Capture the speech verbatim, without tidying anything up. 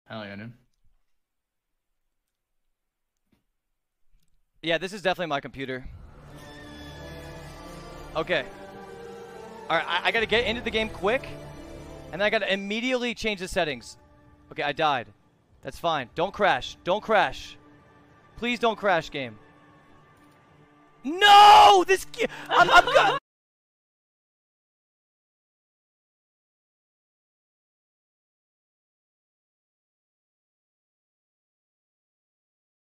Hell yeah, dude. Yeah, this is definitely my computer. Okay. Alright, I, I gotta get into the game quick. And then I gotta immediately change the settings. Okay, I died. That's fine. Don't crash. Don't crash. Please don't crash, game. No! This... I'm... I'm